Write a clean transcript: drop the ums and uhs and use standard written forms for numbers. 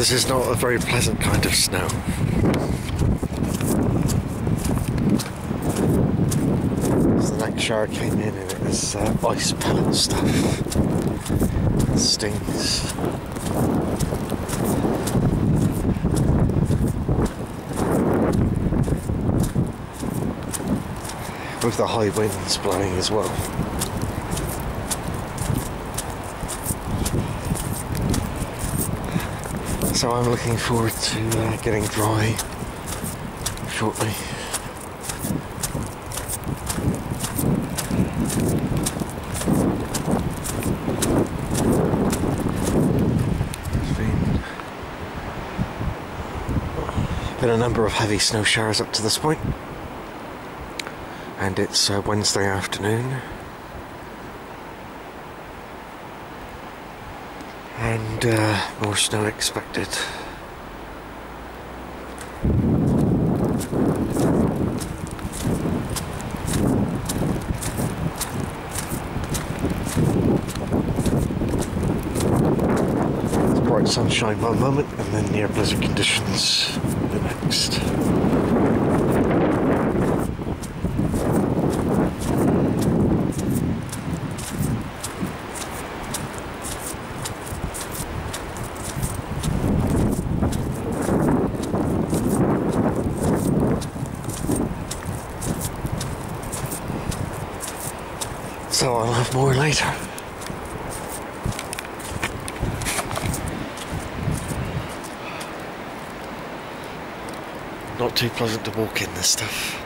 This is not a very pleasant kind of snow. So the next shower came in and it was ice pellet stuff. It stings. With the high winds blowing as well. So I'm looking forward to getting dry shortly. There's been a number of heavy snow showers up to this point. And it's Wednesday afternoon, and more snow expected. It's bright sunshine one moment, and then near blizzard conditions the next. So I'll have more later. Not too pleasant to walk in this stuff.